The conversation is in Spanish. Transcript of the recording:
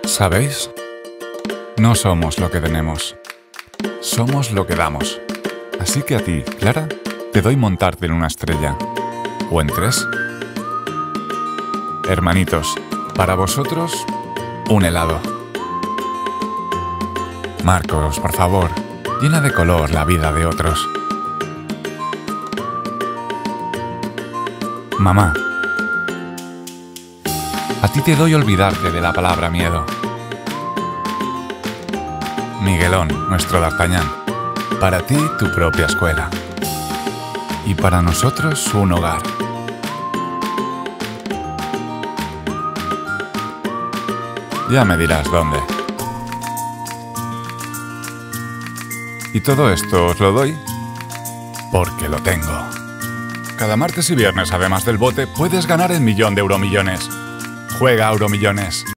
¿Sabéis? No somos lo que tenemos. Somos lo que damos. Así que a ti, Clara, te doy montarte en una estrella. ¿O en 3? Hermanitos, para vosotros, un helado. Marcos, por favor, llena de color la vida de otros. Mamá, a ti te doy olvidarte de la palabra miedo. Miguelón, nuestro D'Artagnan, para ti tu propia escuela. Y para nosotros un hogar. Ya me dirás dónde. Y todo esto os lo doy porque lo tengo. Cada martes y viernes, además del bote, puedes ganar el 1.000.000 de Euromillones. Juega a Euromillones.